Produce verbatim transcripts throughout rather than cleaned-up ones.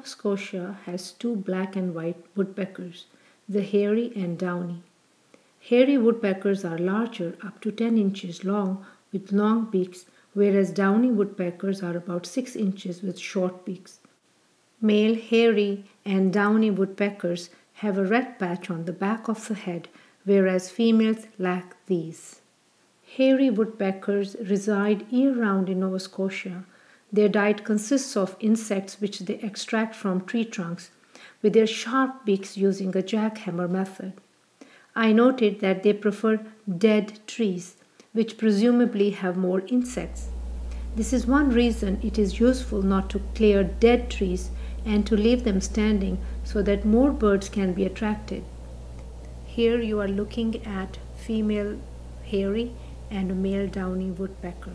Scotia has two black and white woodpeckers, the hairy and downy. Hairy woodpeckers are larger, up to ten inches long, with long beaks, whereas downy woodpeckers are about six inches with short beaks. Male hairy and downy woodpeckers have a red patch on the back of the head, whereas females lack these. Hairy woodpeckers reside year-round in Nova Scotia. Their diet consists of insects which they extract from tree trunks with their sharp beaks using a jackhammer method. I noted that they prefer dead trees, which presumably have more insects. This is one reason it is useful not to clear dead trees and to leave them standing so that more birds can be attracted. Here you are looking at female hairy and male downy woodpecker.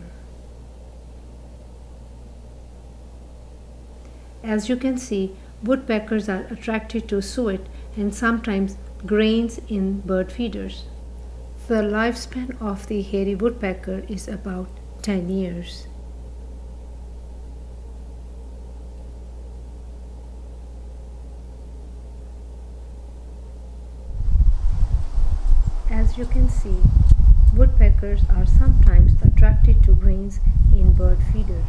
As you can see, woodpeckers are attracted to suet and sometimes grains in bird feeders. The lifespan of the hairy woodpecker is about ten years. As you can see, woodpeckers are sometimes attracted to grains in bird feeders.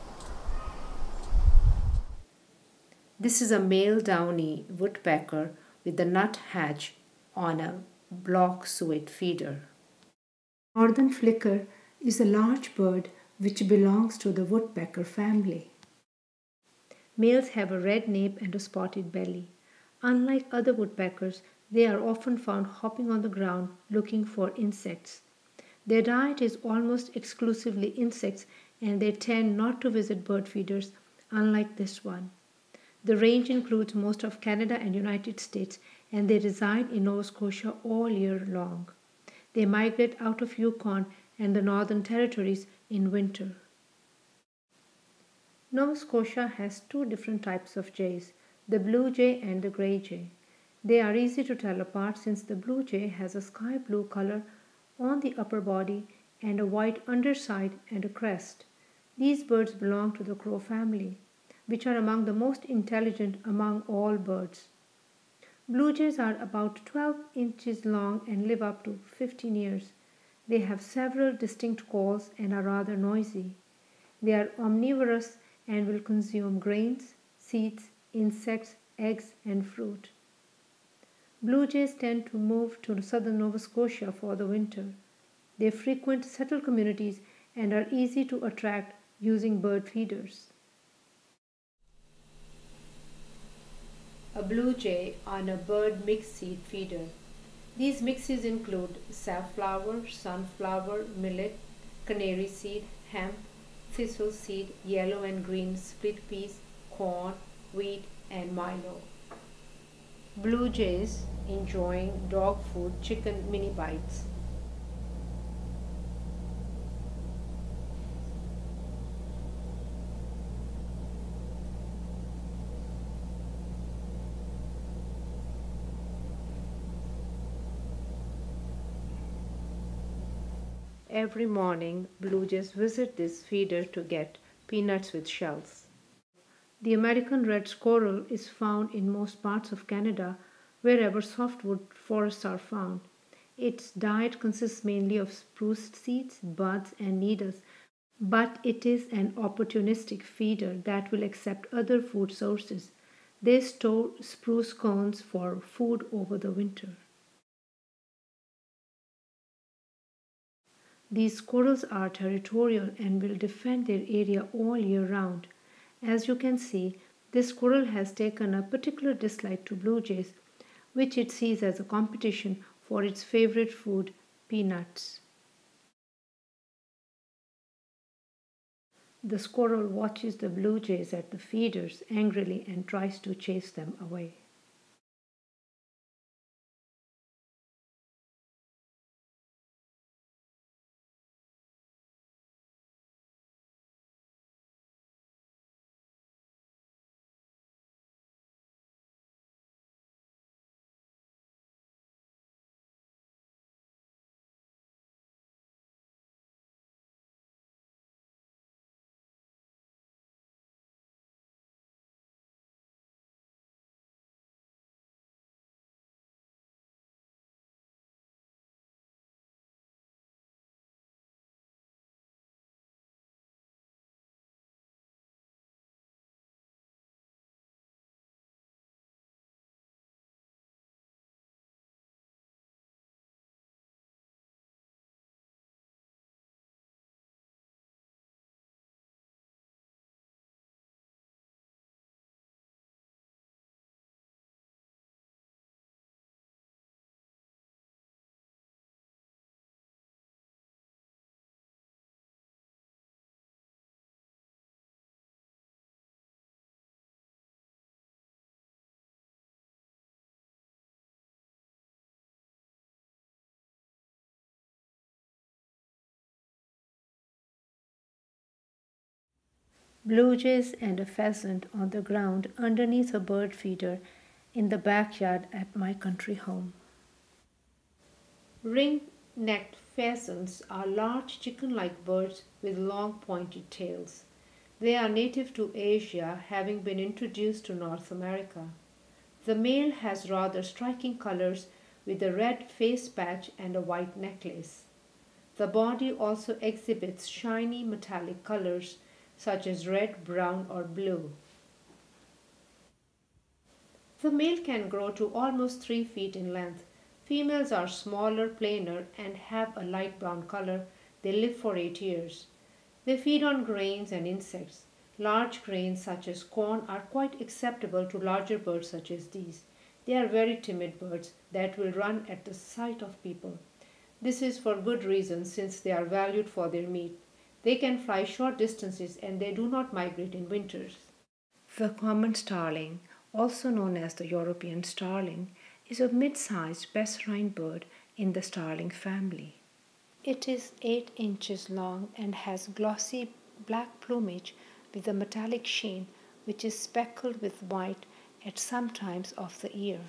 This is a male downy woodpecker with the nuthatch on a block suet feeder. Northern flicker is a large bird which belongs to the woodpecker family. Males have a red nape and a spotted belly. Unlike other woodpeckers, they are often found hopping on the ground looking for insects. Their diet is almost exclusively insects and they tend not to visit bird feeders, unlike this one. The range includes most of Canada and United States, and they reside in Nova Scotia all year long. They migrate out of Yukon and the Northern Territories in winter. Nova Scotia has two different types of jays, the blue jay and the grey jay. They are easy to tell apart since the blue jay has a sky blue color on the upper body and a white underside and a crest. These birds belong to the crow family, which are among the most intelligent among all birds. Blue jays are about twelve inches long and live up to fifteen years. They have several distinct calls and are rather noisy. They are omnivorous and will consume grains, seeds, insects, eggs, and fruit. Blue jays tend to move to southern Nova Scotia for the winter. They frequent settled communities and are easy to attract using bird feeders. A blue jay on a bird mixed seed feeder. These mixes include safflower, sunflower, millet, canary seed, hemp, thistle seed, yellow and green split peas, corn, wheat, and milo. Blue jays enjoying dog food, chicken mini bites. Every morning, blue jays visit this feeder to get peanuts with shells. The American red squirrel is found in most parts of Canada, wherever softwood forests are found. Its diet consists mainly of spruce seeds, buds, and needles, but it is an opportunistic feeder that will accept other food sources. They store spruce cones for food over the winter. These squirrels are territorial and will defend their area all year round. As you can see, this squirrel has taken a particular dislike to blue jays, which it sees as a competition for its favorite food, peanuts. The squirrel watches the blue jays at the feeders angrily and tries to chase them away. blue jays and a pheasant on the ground underneath a bird feeder in the backyard at my country home. Ring-necked pheasants are large chicken-like birds with long pointed tails. They are native to Asia, having been introduced to North America. The male has rather striking colors with a red face patch and a white necklace. The body also exhibits shiny metallic colors such as red, brown, or blue. The male can grow to almost three feet in length. Females are smaller, plainer, and have a light brown color. They live for eight years. They feed on grains and insects. Large grains such as corn are quite acceptable to larger birds such as these. They are very timid birds that will run at the sight of people. This is for good reason, since they are valued for their meat. They can fly short distances and they do not migrate in winters. The common starling, also known as the European starling, is a mid-sized passerine bird in the starling family. It is eight inches long and has glossy black plumage with a metallic sheen which is speckled with white at some times of the year.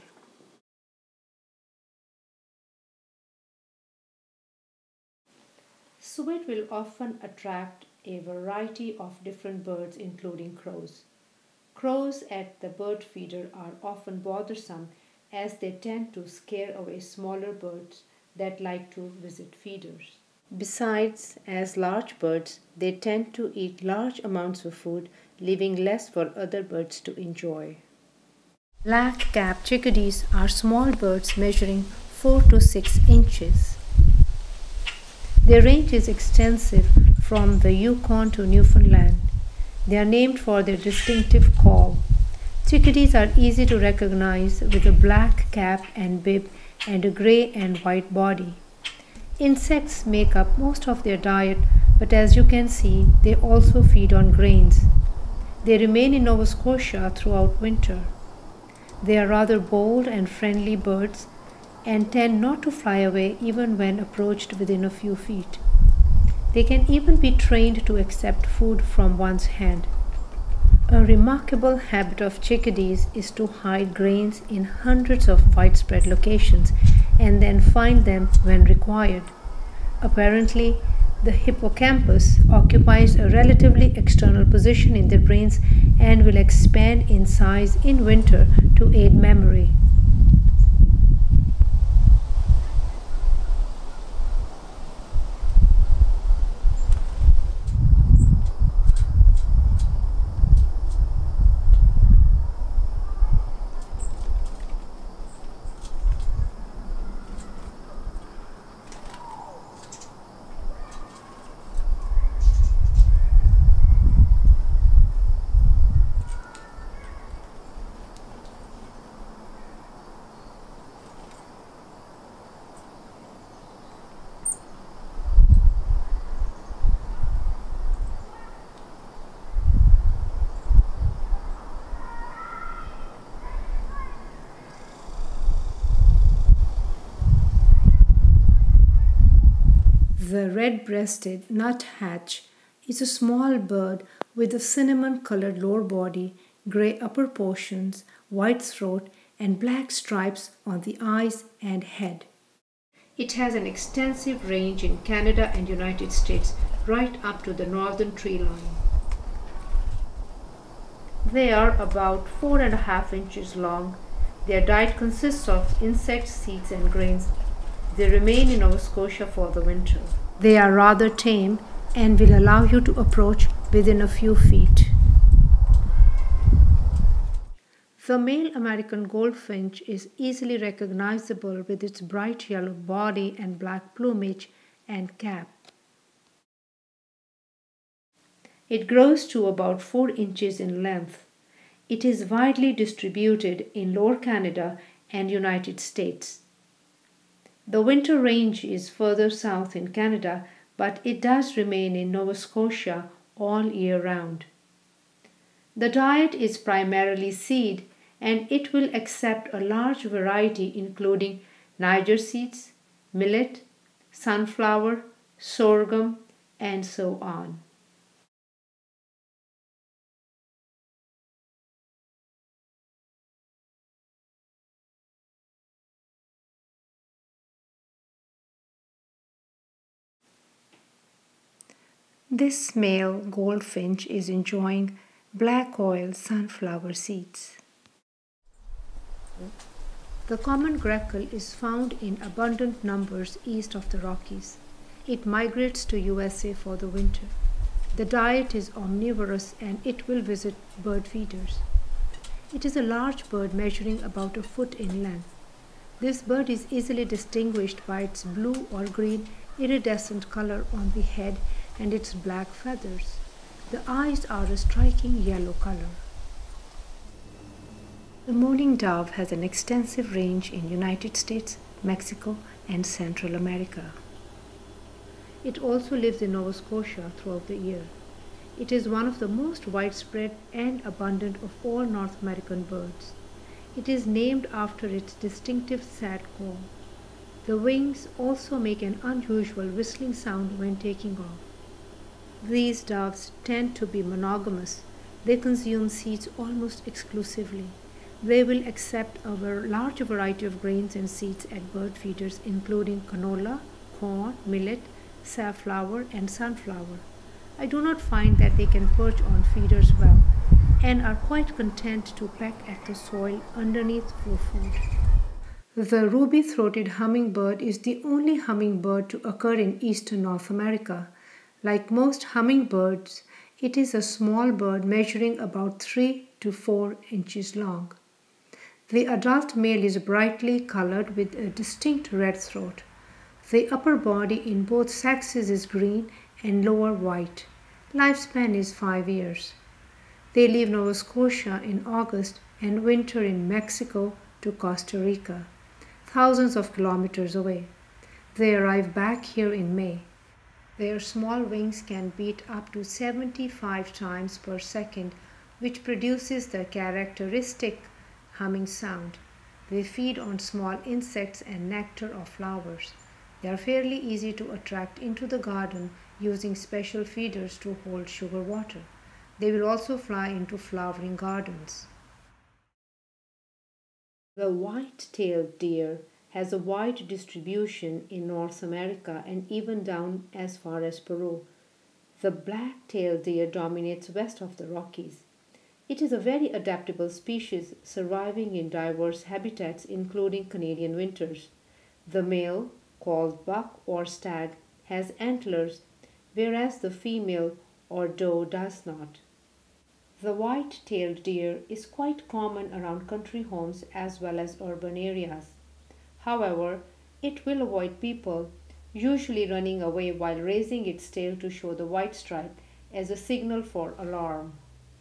Suet will often attract a variety of different birds including crows. Crows at the bird feeder are often bothersome as they tend to scare away smaller birds that like to visit feeders. Besides, as large birds, they tend to eat large amounts of food, leaving less for other birds to enjoy. Black-capped chickadees are small birds measuring four to six inches. Their range is extensive from the Yukon to Newfoundland. They are named for their distinctive call. Chickadees are easy to recognize with a black cap and bib and a gray and white body. Insects make up most of their diet, but as you can see, they also feed on grains. They remain in Nova Scotia throughout winter. They are rather bold and friendly birds and tend not to fly away even when approached within a few feet. They can even be trained to accept food from one's hand. A remarkable habit of chickadees is to hide grains in hundreds of widespread locations and then find them when required. Apparently, the hippocampus occupies a relatively external position in their brains and will expand in size in winter to aid memory. The red-breasted nuthatch is a small bird with a cinnamon-colored lower body, gray upper portions, white throat, and black stripes on the eyes and head. It has an extensive range in Canada and United States, right up to the northern tree line. They are about four and a half inches long. Their diet consists of insects, seeds, and grains. They remain in Nova Scotia for the winter. They are rather tame and will allow you to approach within a few feet. The male American goldfinch is easily recognizable with its bright yellow body and black plumage and cap. It grows to about four inches in length. It is widely distributed in Lower Canada and United States. The winter range is further south in Canada, but it does remain in Nova Scotia all year round. The diet is primarily seed, and it will accept a large variety including Niger seeds, millet, sunflower, sorghum, and so on. This male goldfinch is enjoying black oil sunflower seeds. The common grackle is found in abundant numbers east of the Rockies. It migrates to U S A for the winter. The diet is omnivorous and it will visit bird feeders. It is a large bird measuring about a foot in length. This bird is easily distinguished by its blue or green iridescent color on the head and its black feathers. The eyes are a striking yellow color. The mourning dove has an extensive range in United States, Mexico, and Central America. It also lives in Nova Scotia throughout the year. It is one of the most widespread and abundant of all North American birds. It is named after its distinctive sad call. The wings also make an unusual whistling sound when taking off. These doves tend to be monogamous. They consume seeds almost exclusively. They will accept a large variety of grains and seeds at bird feeders including canola, corn, millet, safflower, and sunflower. I do not find that they can perch on feeders well and are quite content to peck at the soil underneath for food. The ruby-throated hummingbird is the only hummingbird to occur in eastern North America. Like most hummingbirds, it is a small bird measuring about three to four inches long. The adult male is brightly colored with a distinct red throat. The upper body in both sexes is green and lower white. Lifespan is five years. They leave Nova Scotia in August and winter in Mexico to Costa Rica, thousands of kilometers away. They arrive back here in May. Their small wings can beat up to seventy-five times per second, which produces the characteristic humming sound. They feed on small insects and nectar of flowers. They are fairly easy to attract into the garden using special feeders to hold sugar water. They will also fly into flowering gardens. The white-tailed deer has a wide distribution in North America and even down as far as Peru. The black-tailed deer dominates west of the Rockies. It is a very adaptable species, surviving in diverse habitats including Canadian winters. The male, called buck or stag, has antlers, whereas the female or doe does not. The white-tailed deer is quite common around country homes as well as urban areas. However, it will avoid people, usually running away while raising its tail to show the white stripe as a signal for alarm.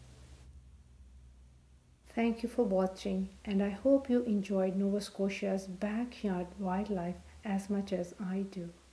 Thank you for watching, and I hope you enjoyed Nova Scotia's backyard wildlife as much as I do.